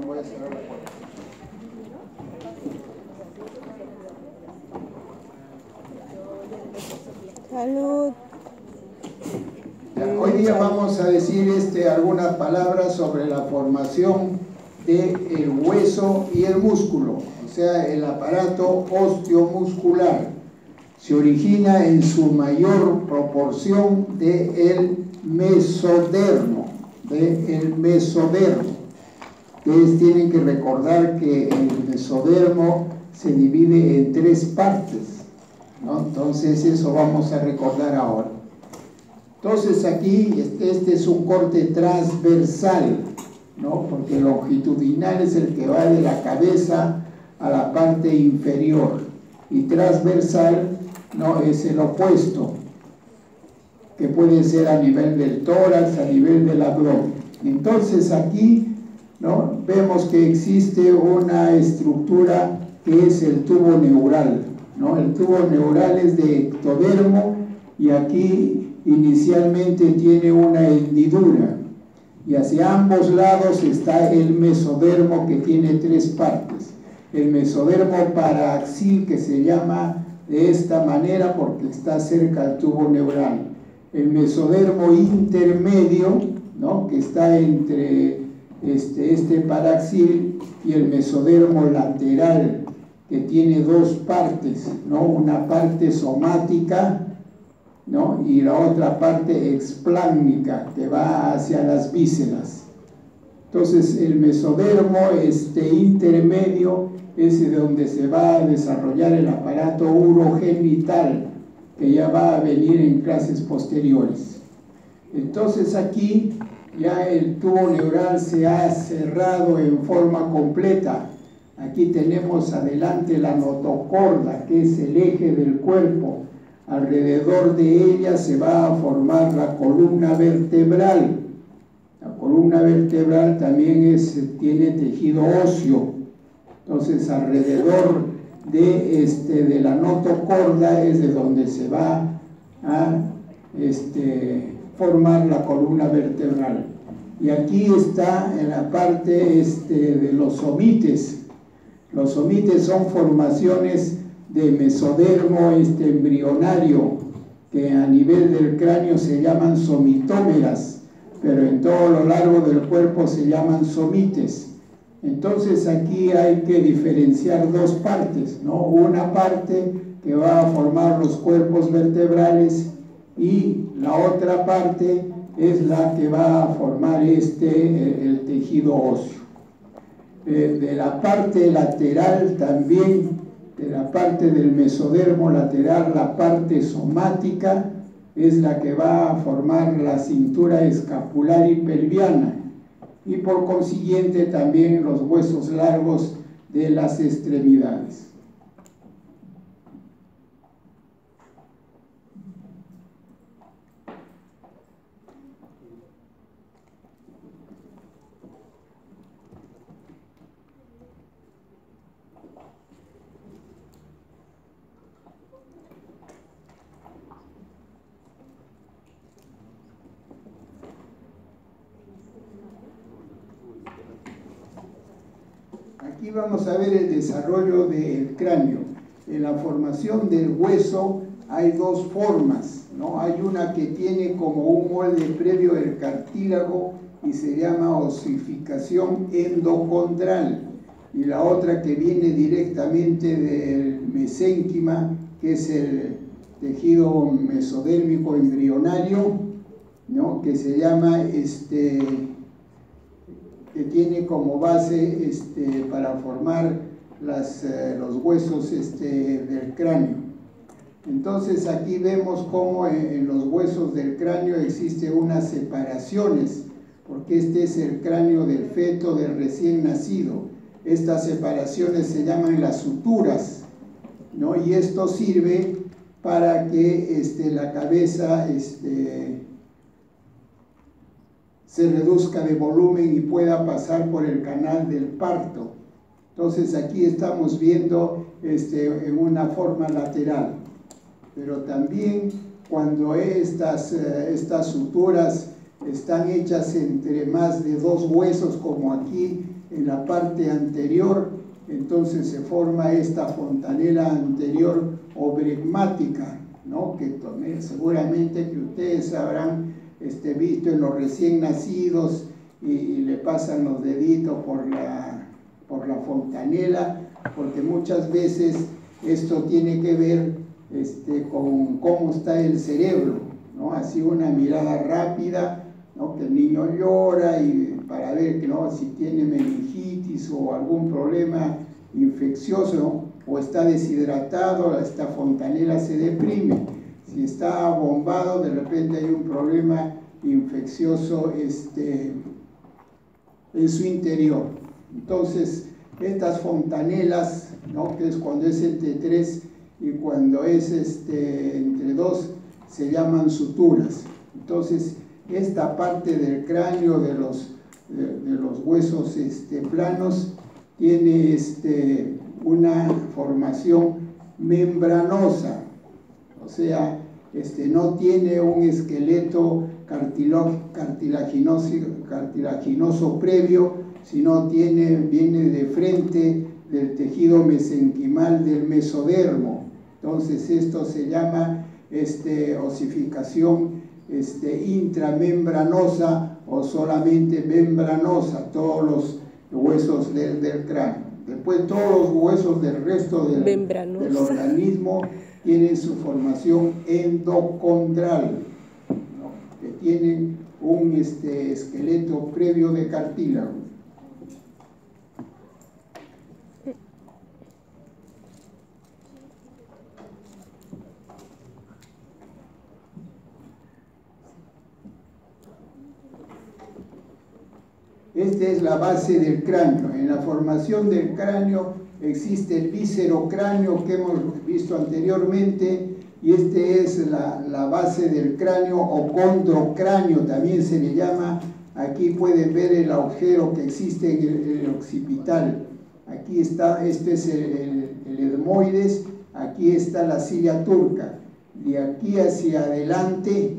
voy a cerrar la puerta. Salud. Hoy día vamos a decir algunas palabras sobre la formación del hueso y el músculo, o sea, el aparato osteomuscular. Se origina en su mayor proporción del mesodermo, Ustedes tienen que recordar que el mesodermo se divide en 3 partes, ¿no? Entonces eso vamos a recordar ahora. Entonces aquí este es un corte transversal, ¿no? Porque longitudinal es el que va de la cabeza a la parte inferior, y transversal, ¿no?, es el opuesto, que puede ser a nivel del tórax, a nivel del abdomen. Entonces aquí, ¿no?, vemos que existe una estructura que es el tubo neural, ¿no? El tubo neural es de ectodermo, y aquí inicialmente tiene una hendidura, y hacia ambos lados está el mesodermo, que tiene 3 partes. El mesodermo paraaxil, que se llama de esta manera porque está cerca al tubo neural. El mesodermo intermedio, ¿no?, que está entre este paraaxil, y el mesodermo lateral, que tiene 2 partes, ¿no? Una parte somática, ¿no?, y la otra parte explásmica, que va hacia las vísceras. Entonces el mesodermo intermedio es de donde se va a desarrollar el aparato urogenital, que ya va a venir en clases posteriores. Entonces aquí ya el tubo neural se ha cerrado en forma completa. Aquí tenemos adelante la notocorda, que es el eje del cuerpo. Alrededor de ella se va a formar la columna vertebral. La columna vertebral también tiene tejido óseo. Entonces alrededor de la notocorda es de donde se va a formar la columna vertebral. Y aquí está en la parte de los somites. Los somites son formaciones de mesodermo embrionario, que a nivel del cráneo se llaman somitómeras, pero en todo lo largo del cuerpo se llaman somites. Entonces aquí hay que diferenciar 2 partes, ¿no? Una parte que va a formar los cuerpos vertebrales, y la otra parte es la que va a formar el tejido óseo. De la parte lateral también, de la parte del mesodermo lateral, la parte somática es la que va a formar la cintura escapular y pelviana, y por consiguiente también los huesos largos de las extremidades. Aquí vamos a ver el desarrollo del cráneo. En la formación del hueso hay 2 formas, ¿no? Hay una que tiene como un molde previo el cartílago y se llama osificación endocondral, y la otra que viene directamente del mesénquima, que es el tejido mesodérmico embrionario, ¿no?, que se llama que tiene como base para formar los huesos del cráneo. Entonces aquí vemos cómo en los huesos del cráneo existen unas separaciones, porque este es el cráneo del feto, del recién nacido. Estas separaciones se llaman las suturas, ¿no? Y esto sirve para que la cabeza se reduzca de volumen y pueda pasar por el canal del parto. Entonces aquí estamos viendo en una forma lateral, pero también cuando estas suturas están hechas entre más de 2 huesos, como aquí en la parte anterior, entonces se forma esta fontanela anterior obregmática, ¿no? Que seguramente que ustedes habrán visto en los recién nacidos y le pasan los deditos por la fontanela, porque muchas veces esto tiene que ver con cómo está el cerebro, ¿no? Así una mirada rápida, ¿no? Que el niño llora y para ver, ¿no? Si tiene meningitis o algún problema infeccioso o está deshidratado, esta fontanela se deprime. Si está bombado, de repente hay un problema infeccioso en su interior. Entonces, estas fontanelas, ¿no? Que es cuando es entre 3 y cuando es entre 2, se llaman suturas. Entonces, esta parte del cráneo de los huesos planos tiene una formación membranosa, o sea, no tiene un esqueleto cartilaginoso previo, sino viene de frente del tejido mesenquimal del mesodermo. Entonces esto se llama osificación intramembranosa o solamente membranosa, todos los huesos del cráneo. Después todos los huesos del resto del organismo tienen su formación endocondral, ¿no? Que tienen un esqueleto previo de cartílago. Esta es la base del cráneo. En la formación del cráneo existe el viscerocráneo que hemos visto anteriormente, y es la base del cráneo, o condrocráneo también se le llama. Aquí pueden ver el agujero que existe en el occipital. Aquí está, este es el etmoides, aquí está la silla turca. De aquí hacia adelante,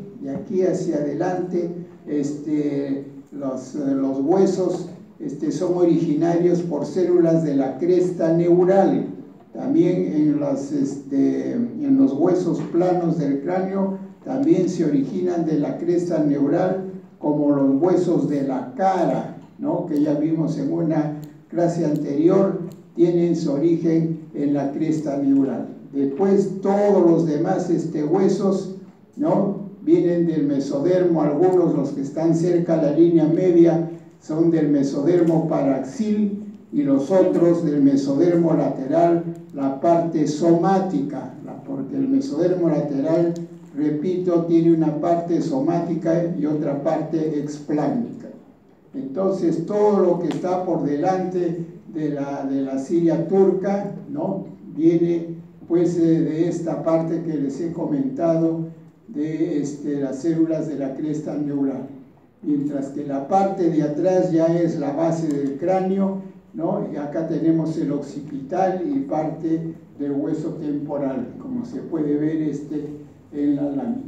los huesos son originarios por células de la cresta neural. También en los huesos planos del cráneo también se originan de la cresta neural, como los huesos de la cara, ¿no? Que ya vimos en una clase anterior, tienen su origen en la cresta neural. Después todos los demás huesos, ¿no? Vienen del mesodermo. Algunos, los que están cerca de la línea media, son del mesodermo paraxil, y los otros del mesodermo lateral, la parte somática, porque el mesodermo lateral, repito, tiene una parte somática y otra parte explánica. Entonces todo lo que está por delante de la silla turca, ¿no? Viene pues de esta parte que les he comentado, de las células de la cresta neural, mientras que la parte de atrás ya es la base del cráneo, ¿no? Y acá tenemos el occipital y parte del hueso temporal, como se puede ver en la lámina.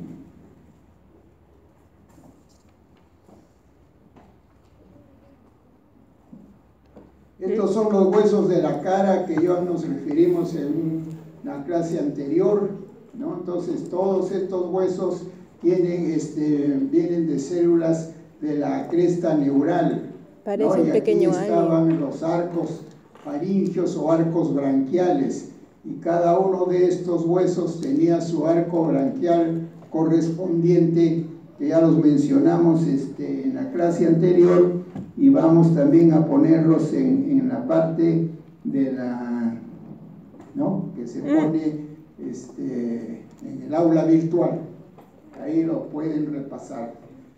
Estos son los huesos de la cara que ya nos referimos en una clase anterior, ¿no? Entonces todos estos huesos vienen de células de la cresta neural. Parece, ¿no? Un pequeño año. Estaban los arcos faringios o arcos branquiales, y cada uno de estos huesos tenía su arco branquial correspondiente, que ya los mencionamos en la clase anterior, y vamos también a ponerlos en la parte de la, ¿no? Que se pone en el aula virtual. Ahí lo pueden repasar.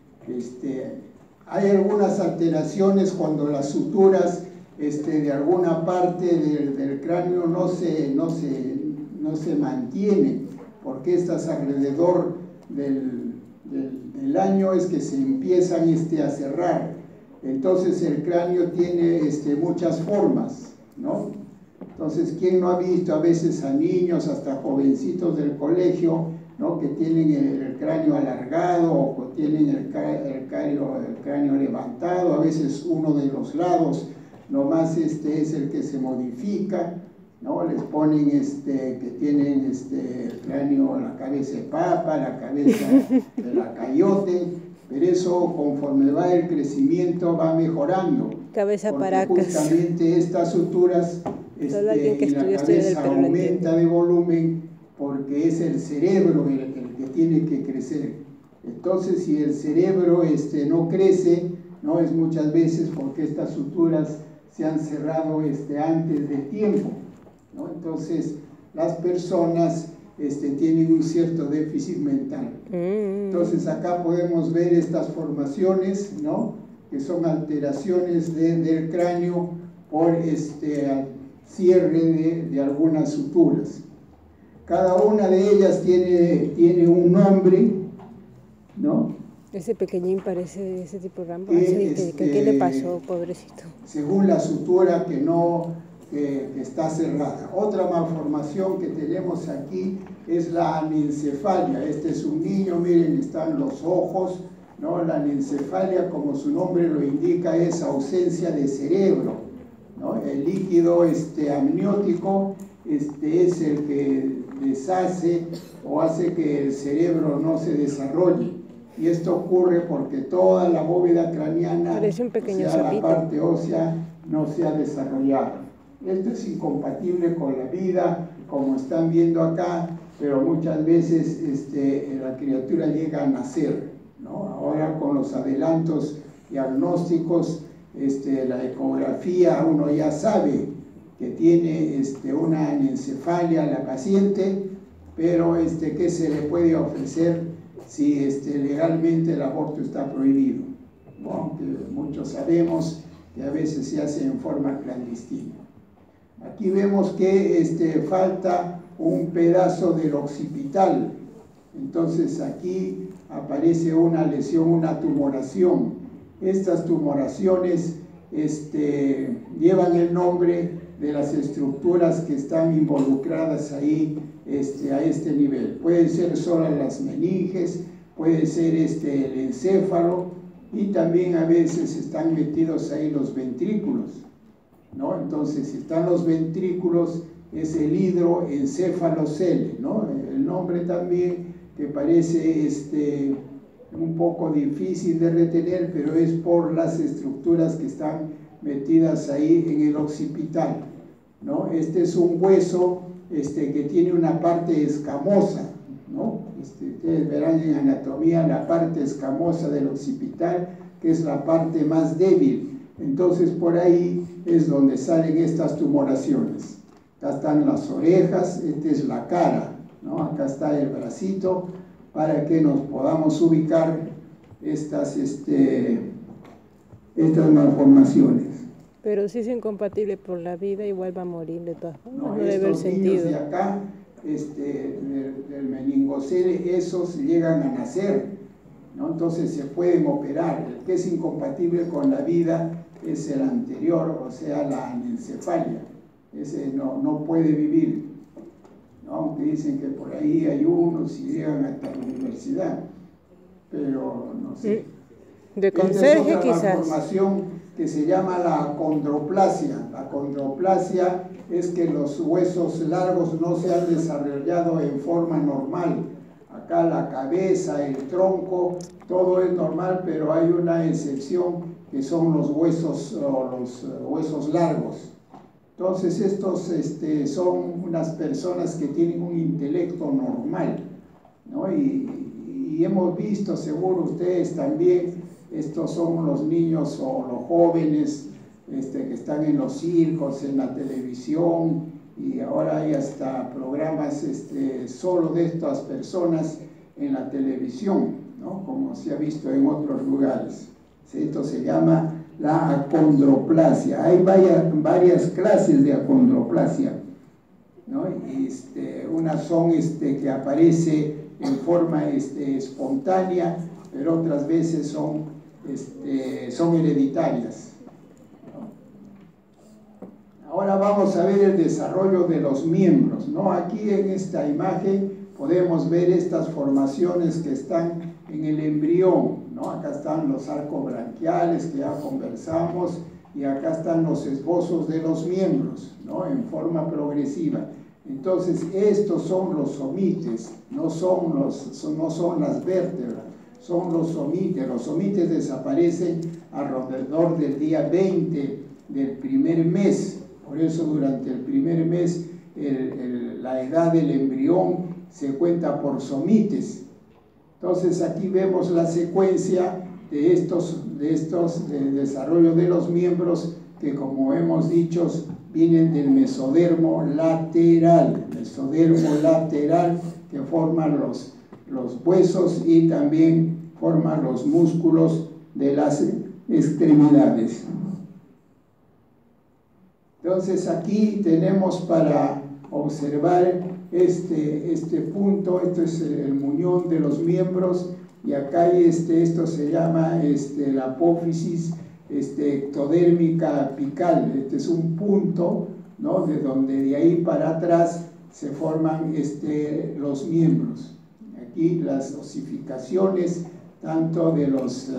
Hay algunas alteraciones cuando las suturas de alguna parte del cráneo no se mantienen, porque estas alrededor del año es que se empiezan a cerrar. Entonces el cráneo tiene muchas formas, ¿no? Entonces, ¿quién no ha visto a veces a niños, hasta jovencitos del colegio, ¿no? Que tienen el cráneo alargado, o tienen el cráneo levantado, a veces uno de los lados nomás es el que se modifica, ¿no? Les ponen que tienen el cráneo, la cabeza de papa, la cabeza de la cayote, pero eso conforme va el crecimiento va mejorando. Cabeza porque Paracas. justamente estas suturas y la cabeza aumenta de volumen porque es el cerebro el que tiene que crecer. Entonces, si el cerebro no crece, no es muchas veces porque estas suturas se han cerrado antes de tiempo, ¿no? Entonces, las personas tienen un cierto déficit mental. Entonces, acá podemos ver estas formaciones, ¿no? Que son alteraciones del cráneo por cierre de algunas suturas. Cada una de ellas tiene un nombre, ¿no? Ese pequeñín parece ese tipo de Rambo. ¿Qué le pasó, pobrecito? Según la sutura que está cerrada. Otra malformación que tenemos aquí es la anencefalia. Este es un niño, miren, están los ojos, ¿no? La anencefalia, como su nombre lo indica, es ausencia de cerebro, ¿no? El líquido amniótico es el que deshace o hace que el cerebro no se desarrolle. Y esto ocurre porque toda la bóveda craneana, la parte ósea, no se ha desarrollado. Esto es incompatible con la vida, como están viendo acá, pero muchas veces la criatura llega a nacer, ¿no? Ahora con los adelantos diagnósticos, la ecografía, uno ya sabe que tiene una anencefalia la paciente, pero ¿qué se le puede ofrecer si legalmente el aborto está prohibido? Bueno, aunque muchos sabemos que a veces se hace en forma clandestina. Aquí vemos que falta un pedazo del occipital. Entonces aquí aparece una lesión, una tumoración. Estas tumoraciones llevan el nombre de las estructuras que están involucradas ahí a este nivel. Pueden ser solo las meninges, puede ser el encéfalo, y también a veces están metidos ahí los ventrículos, ¿no? Entonces, si están los ventrículos, es el hidroencéfalocele, ¿no? El nombre también que parece un poco difícil de retener, pero es por las estructuras que están metidas ahí en el occipital, ¿no? Este es un hueso que tiene una parte escamosa, ¿no? Ustedes verán en anatomía la parte escamosa del occipital, que es la parte más débil. Entonces, por ahí es donde salen estas tumoraciones. Acá están las orejas, esta es la cara, ¿no? Acá está el bracito, para que nos podamos ubicar estas malformaciones. Pero si es incompatible por la vida, igual va a morir de todas formas, no debe haber sentido. Estos niños de acá, del meningocele, esos llegan a nacer, ¿no? Entonces se pueden operar. El que es incompatible con la vida es el anterior, o sea, la anencefalia. Ese no puede vivir, ¿no? Aunque dicen que por ahí hay unos y llegan hasta la universidad, pero no sé. De conserje, esta es otra quizás. malformación que se llama la acondroplasia. La acondroplasia es que los huesos largos no se han desarrollado en forma normal. Acá la cabeza, el tronco, todo es normal, pero hay una excepción que son los huesos largos. Entonces estos son unas personas que tienen un intelecto normal, ¿no? Y hemos visto, seguro ustedes también, estos son los niños o los jóvenes que están en los circos, en la televisión, y ahora hay hasta programas solo de estas personas en la televisión, ¿no? Como se ha visto en otros lugares. Esto se llama la acondroplasia. Hay varias clases de acondroplasia, ¿no? Unas son que aparece en forma espontánea, pero otras veces son hereditarias, ¿no? Ahora vamos a ver el desarrollo de los miembros, ¿no? Aquí en esta imagen podemos ver estas formaciones que están en el embrión, ¿no? Acá están los arcos branquiales que ya conversamos, y acá están los esbozos de los miembros, ¿no? En forma progresiva. Entonces, estos son los somites, no son las vértebras, son los somites. Los somites desaparecen alrededor del día 20 del primer mes. Por eso, durante el primer mes, la edad del embrión se cuenta por somites. Entonces, aquí vemos la secuencia del desarrollo de los miembros que, como hemos dicho, vienen del mesodermo lateral, que forman los huesos y también forman los músculos de las extremidades. Entonces aquí tenemos para observar este punto. Esto es el muñón de los miembros, y acá hay esto se llama la apófisis ectodérmica apical. Este es un punto, ¿no? De ahí para atrás se forman los miembros. Aquí las osificaciones tanto del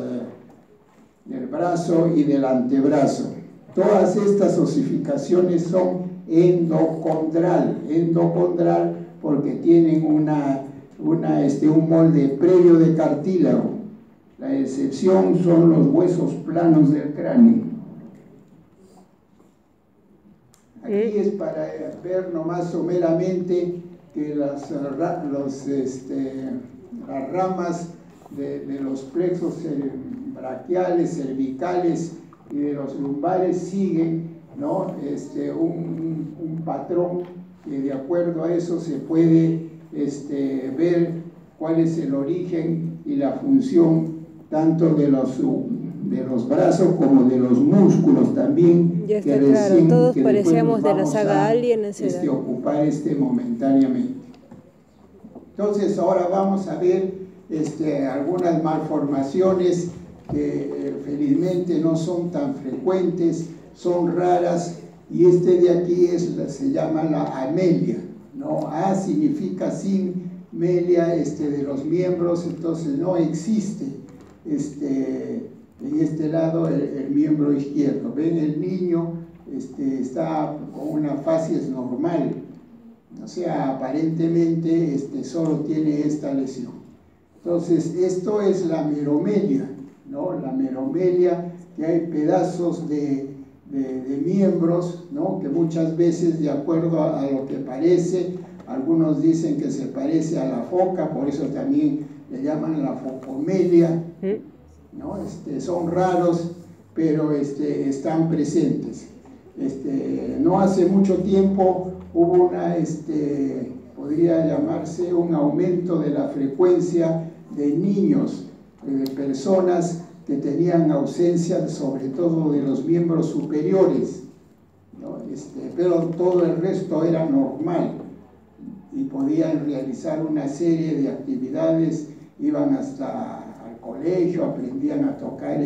brazo y del antebrazo. Todas estas osificaciones son endocondral porque tienen un molde previo de cartílago. La excepción son los huesos planos del cráneo. Aquí es para ver nomás someramente que las ramas de los plexos braquiales, cervicales y de los lumbares siguen, ¿no? un patrón que, de acuerdo a eso, se puede ver cuál es el origen y la función tanto de los brazos como de los músculos también. Ya está claro, todos parecíamos de la saga Alien en esa edad. Ocupar momentáneamente. Entonces ahora vamos a ver algunas malformaciones que felizmente no son tan frecuentes, son raras, y de aquí se llama la amelia, ¿no? A significa sin, melia de los miembros, entonces no existe en este lado el miembro izquierdo. Ven, el niño está con una facies normal, o sea, aparentemente solo tiene esta lesión. Entonces, esto es la meromelia, ¿no? La meromelia, que hay pedazos de miembros, ¿no? Que muchas veces, de acuerdo a lo que parece, algunos dicen que se parece a la foca, por eso también le llaman la focomelia, ¿no? Son raros, pero están presentes. No hace mucho tiempo hubo podría llamarse un aumento de la frecuencia de niños, de personas que tenían ausencia, sobre todo de los miembros superiores, ¿no? Pero todo el resto era normal y podían realizar una serie de actividades, iban hasta al colegio, aprendían a tocar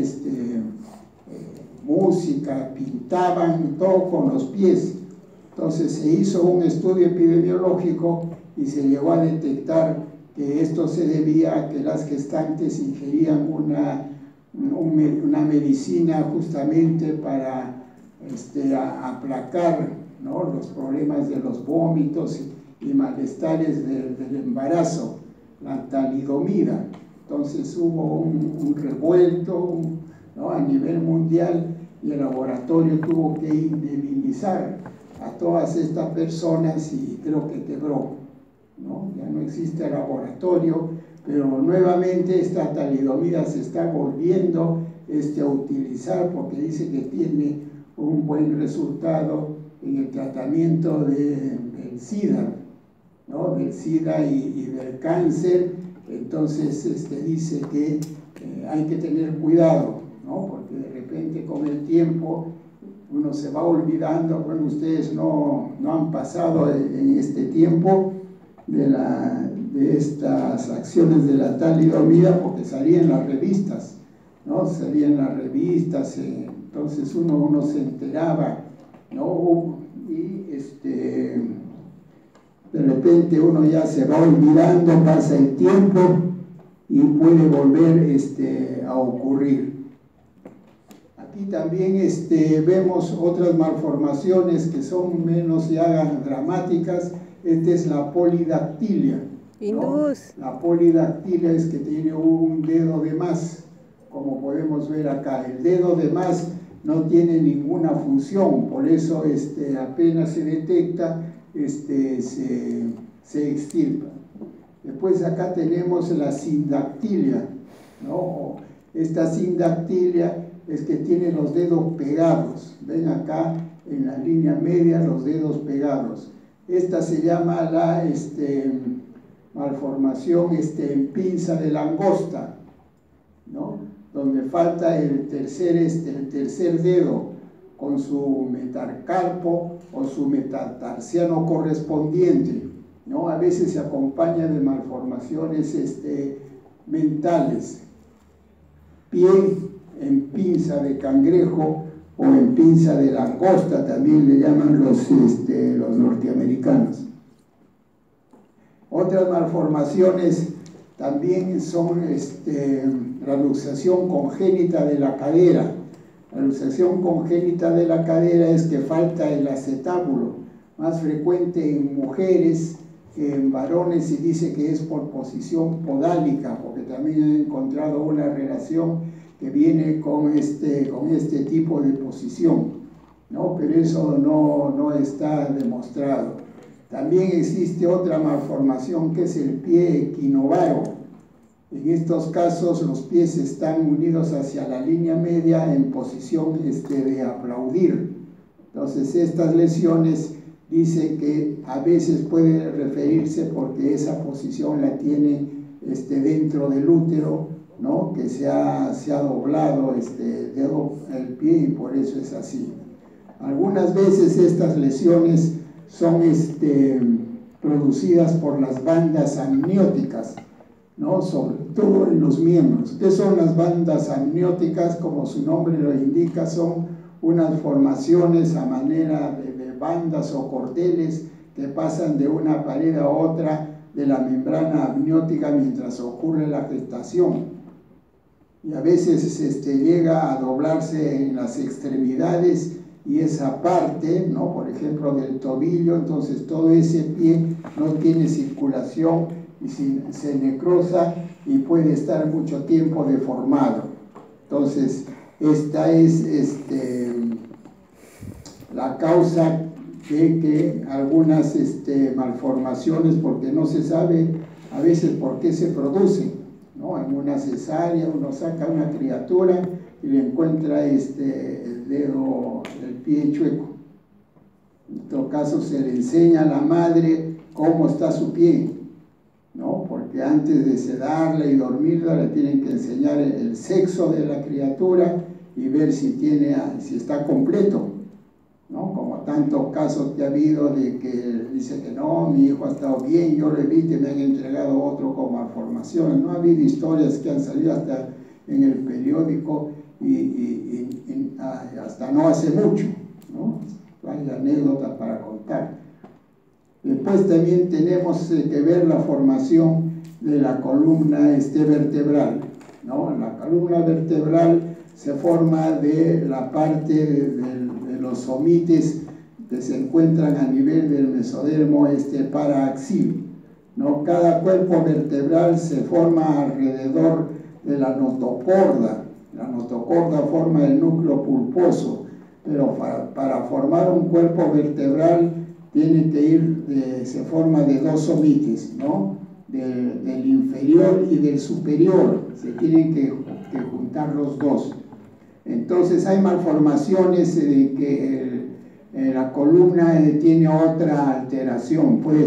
música, pintaban, todo con los pies. Entonces se hizo un estudio epidemiológico y se llegó a detectar que esto se debía a que las gestantes ingerían una medicina justamente para aplacar, ¿no? los problemas de los vómitos y malestares del embarazo, la talidomida. Entonces hubo un revuelto, ¿no? a nivel mundial, y el laboratorio tuvo que indemnizar a todas estas personas y creo que quebró, ¿no? Ya no existe el laboratorio, pero nuevamente esta talidomida se está volviendo a utilizar porque dice que tiene un buen resultado en el tratamiento del SIDA, ¿no? Del SIDA y del cáncer. Entonces dice que hay que tener cuidado, ¿no? Porque de repente con el tiempo uno se va olvidando. Bueno, ustedes no han pasado en este tiempo de estas acciones de la talidomida porque salían las revistas, ¿no? Salían las revistas, entonces uno se enteraba, ¿no? Y de repente uno ya se va olvidando, pasa el tiempo y puede volver a ocurrir. Aquí también vemos otras malformaciones que son menos ya dramáticas. Esta es la polidactilia, ¿no? La polidactilia es que tiene un dedo de más, como podemos ver acá. El dedo de más no tiene ninguna función, por eso apenas se detecta, se extirpa. Después acá tenemos la sindactilia, ¿no? Esta sindactilia es que tiene los dedos pegados. Ven acá en la línea media los dedos pegados. Esta se llama la malformación en pinza de langosta, ¿no? Donde falta el tercer dedo con su metacarpo o su metatarsiano correspondiente, ¿no? A veces se acompaña de malformaciones mentales. Pie en pinza de cangrejo o en pinza de langosta, también le llaman los norteamericanos. Otras malformaciones también son la luxación congénita de la cadera. La luxación congénita de la cadera es que falta el acetábulo, más frecuente en mujeres que en varones, y dice que es por posición podálica, porque también he encontrado una relación que viene con este tipo de posición, ¿no? Pero eso no está demostrado. También existe otra malformación que es el pie equinovaro. En estos casos los pies están unidos hacia la línea media en posición de aplaudir. Entonces estas lesiones dicen que a veces puede referirse porque esa posición la tiene dentro del útero, ¿no? Que se ha doblado el pie y por eso es así. Algunas veces estas lesiones son producidas por las bandas amnióticas, ¿no? Sobre todo en los miembros. ¿Qué son las bandas amnióticas? Como su nombre lo indica, son unas formaciones a manera de bandas o cordeles que pasan de una pared a otra de la membrana amniótica mientras ocurre la gestación. Y a veces llega a doblarse en las extremidades y esa parte, ¿no? Por ejemplo, del tobillo, entonces todo ese pie no tiene circulación y se necrosa y puede estar mucho tiempo deformado. Entonces, esta es la causa de que algunas malformaciones, porque no se sabe a veces por qué se producen, ¿no? En una cesárea uno saca una criatura y le encuentra el dedo, el pie chueco. En todo caso se le enseña a la madre cómo está su pie, ¿no? Porque antes de sedarla y dormirla le tienen que enseñar el sexo de la criatura y ver si está completo, ¿no? Como tantos casos que ha habido de que dice que no, mi hijo ha estado bien, yo lo vi que me han entregado otro con malformaciones. No ha habido historias que han salido hasta en el periódico y hasta no hace mucho, ¿no? Hay anécdotas para contar. Después también tenemos que ver la formación de la columna vertebral, ¿no? La columna vertebral se forma de la parte de los somites que se encuentran a nivel del mesodermo paraaxil, ¿no? Cada cuerpo vertebral se forma alrededor de la notocorda. La notocorda forma el núcleo pulposo, pero para formar un cuerpo vertebral tiene que se forma de dos somites, ¿no? Del inferior y del superior, se tienen que juntar los dos. Entonces hay malformaciones de que la columna tiene otra alteración, puede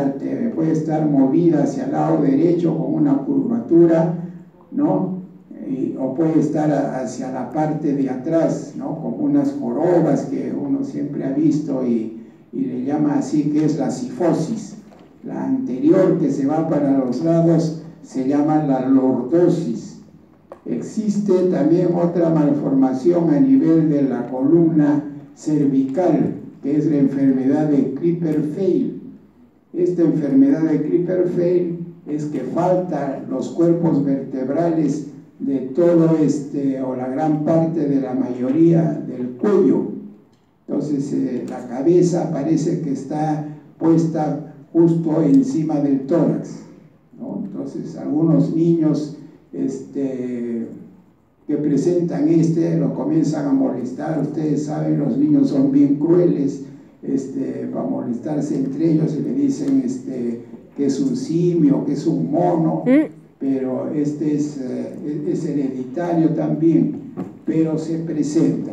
estar movida hacia el lado derecho con una curvatura, ¿no? O puede estar hacia la parte de atrás, ¿no? Como unas jorobas que uno siempre ha visto y le llama así, que es la cifosis. La anterior que se va para los lados se llama la lordosis. Existe también otra malformación a nivel de la columna cervical, que es la enfermedad de Klippel-Feil. Esta enfermedad de Klippel-Feil es que faltan los cuerpos vertebrales de todo o la gran parte de la mayoría del cuello. Entonces la cabeza parece que está puesta justo encima del tórax, ¿no? Entonces algunos niños que presentan lo comienzan a molestar. Ustedes saben, los niños son bien crueles para molestarse entre ellos, y le dicen que es un simio, que es un mono, pero es hereditario también, pero se presenta.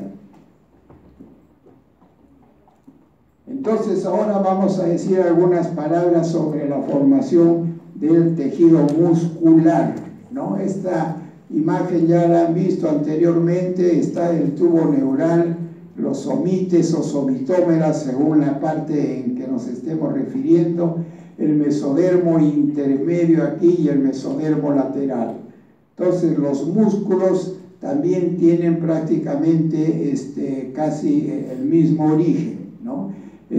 Entonces ahora vamos a decir algunas palabras sobre la formación del tejido muscular, ¿no? Esta imagen ya la han visto anteriormente. Está el tubo neural, los somites o somitómeras, según la parte en que nos estemos refiriendo, el mesodermo intermedio aquí y el mesodermo lateral. Entonces los músculos también tienen prácticamente casi el mismo origen, ¿no?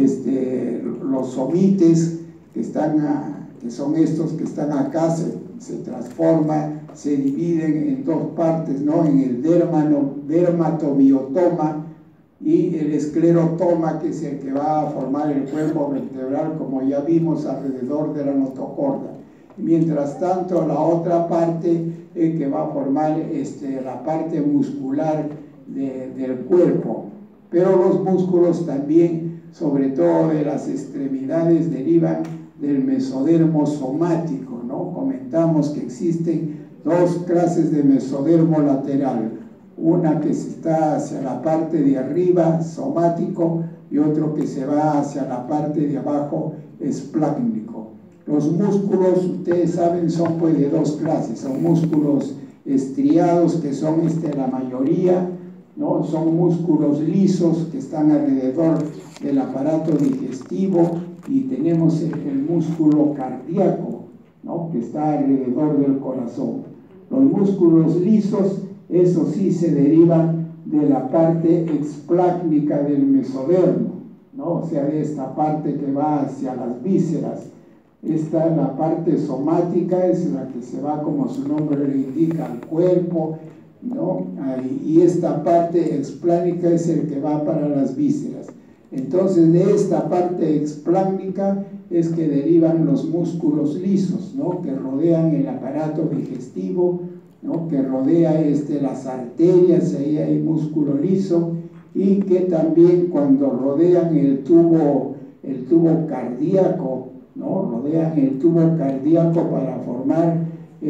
Los somites que son estos que están acá, se transforman, se dividen en dos partes, ¿no? En el dermatomiotoma y el esclerotoma, que es el que va a formar el cuerpo vertebral, como ya vimos, alrededor de la notocorda. Mientras tanto, la otra parte que va a formar la parte muscular del cuerpo. Pero los músculos también, sobre todo de las extremidades, derivan del mesodermo somático, ¿no? Comentamos que existen dos clases de mesodermo lateral, una que está hacia la parte de arriba, somático, y otro que se va hacia la parte de abajo, esplácnico. Los músculos, ustedes saben, son pues de dos clases. Son músculos estriados, que son la mayoría, ¿no? Son músculos lisos que están alrededor del aparato digestivo, y tenemos el músculo cardíaco, ¿no? Que está alrededor del corazón. Los músculos lisos, esos sí se derivan de la parte explácnica del mesodermo, ¿no? O sea, de esta parte que va hacia las vísceras. Esta, la parte somática, es la que se va, como su nombre le indica, al cuerpo, ¿no? Y esta parte explánica es el que va para las vísceras. Entonces, de esta parte explácnica es que derivan los músculos lisos, ¿no? Que rodean el aparato digestivo, ¿no? Que rodea las arterias, ahí hay músculo liso, y que también cuando rodean el tubo cardíaco, ¿no? Rodean el tubo cardíaco para formar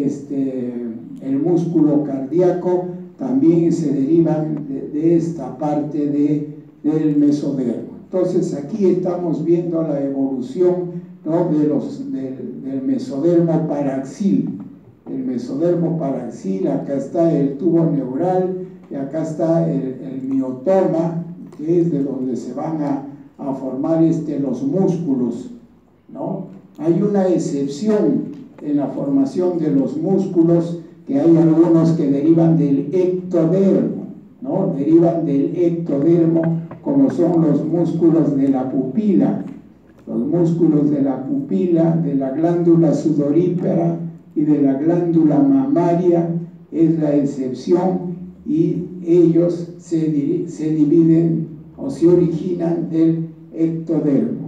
el músculo cardíaco, también se derivan de esta parte del mesodermo. Entonces aquí estamos viendo la evolución, ¿no? del mesodermo paraxil. El mesodermo paraxil, acá está el tubo neural y acá está el miotoma, que es de donde se van a formar los músculos, ¿no? Hay una excepción en la formación de los músculos, que hay algunos que derivan del ectodermo, ¿no? Derivan del ectodermo, como son los músculos de la pupila. Los músculos de la pupila, de la glándula sudorípara y de la glándula mamaria es la excepción, y ellos se dividen o se originan del ectodermo.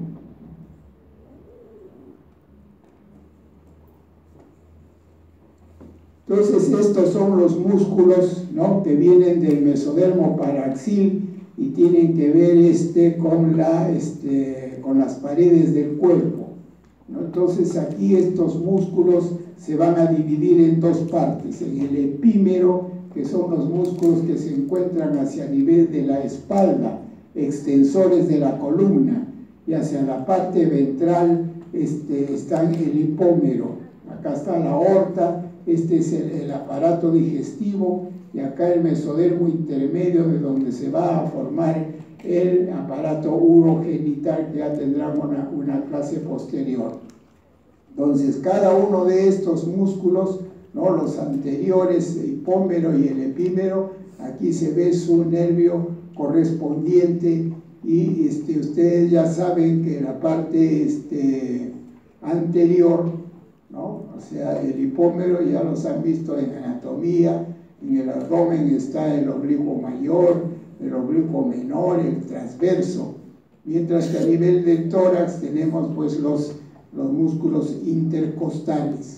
Entonces estos son los músculos, ¿no? Que vienen del mesodermo paraxil y tienen que ver con las paredes del cuerpo, ¿no? Entonces aquí estos músculos se van a dividir en dos partes: en el epímero, que son los músculos que se encuentran hacia el nivel de la espalda, extensores de la columna, y hacia la parte ventral está el hipómero. Acá está la aorta, este es el aparato digestivo, y acá el mesodermo intermedio, de donde se va a formar el aparato urogenital, que ya tendrán una clase posterior. Entonces cada uno de estos músculos, ¿no? Los anteriores, el hipómero y el epímero, aquí se ve su nervio correspondiente, y ustedes ya saben que la parte anterior, ¿no? O sea, el hipómero ya los han visto en anatomía, En el abdomen está el oblicuo mayor, el oblicuo menor, el transverso, mientras que a nivel del tórax tenemos pues los músculos intercostales.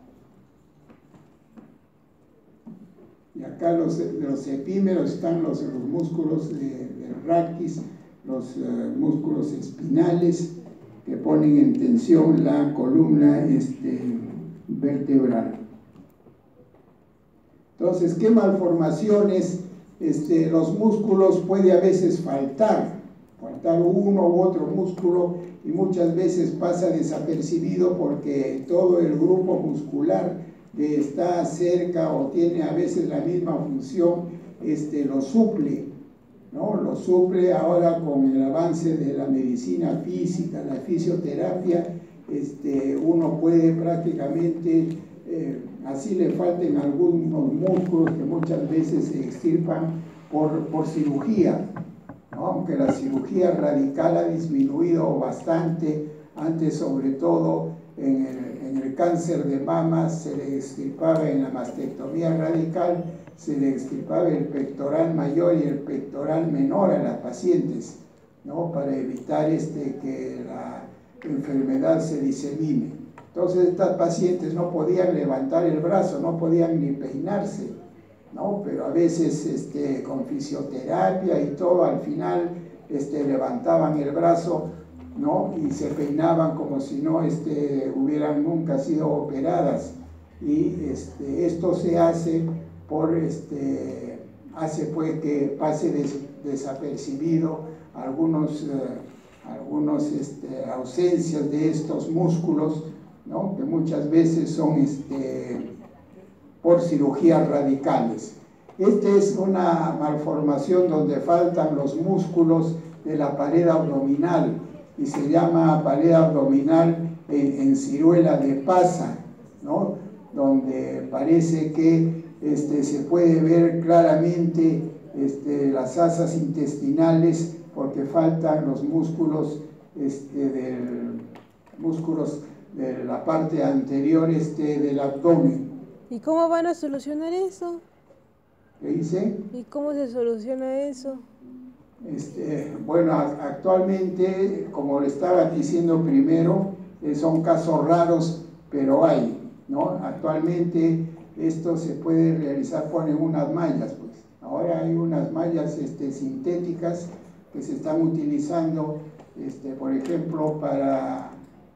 Y acá los epímeros están los músculos del raquis, los músculos espinales que ponen en tensión la columna vertebral. Entonces, ¿qué malformaciones? Los músculos puede a veces faltar uno u otro músculo, y muchas veces pasa desapercibido porque todo el grupo muscular que está cerca o tiene a veces la misma función, lo suple, ¿no? Lo suple ahora con el avance de la medicina física, la fisioterapia, uno puede prácticamente, así le falten algunos músculos que muchas veces se extirpan por cirugía, ¿no? Aunque la cirugía radical ha disminuido bastante, antes sobre todo en el cáncer de mama se le extirpaba, en la mastectomía radical se le extirpaba el pectoral mayor y el pectoral menor a las pacientes, ¿no? Para evitar que la enfermedad se disemine. Entonces estas pacientes no podían levantar el brazo, no podían ni peinarse, ¿no? Pero a veces con fisioterapia y todo, al final levantaban el brazo, ¿no? Y se peinaban como si no hubieran nunca sido operadas. Y esto se hace hace pues que pase desapercibido algunas ausencias de estos músculos, ¿no? Que muchas veces son por cirugías radicales. Esta es una malformación donde faltan los músculos de la pared abdominal y se llama pared abdominal en ciruela de Pasa, ¿no? Donde parece que se puede ver claramente las asas intestinales porque faltan los músculos de la parte anterior del abdomen. ¿Y cómo van a solucionar eso? ¿Qué dice? ¿Y cómo se soluciona eso? Bueno, actualmente, como le estaba diciendo primero, son casos raros, pero hay, ¿no? Actualmente esto se puede realizar, ponen unas mallas, pues. Ahora hay unas mallas sintéticas que se están utilizando, por ejemplo, para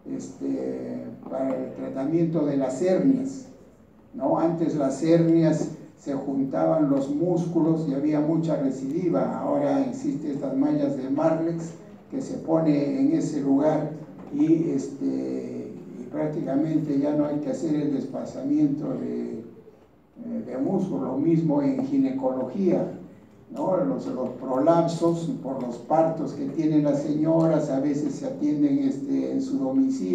el tratamiento de las hernias, ¿no? Antes las hernias se juntaban los músculos y había mucha recidiva. Ahora existen estas mallas de Marlex que se pone en ese lugar y prácticamente ya no hay que hacer el desplazamiento de músculo. Lo mismo en ginecología, ¿no? Los prolapsos por los partos que tienen las señoras a veces se atienden en su domicilio.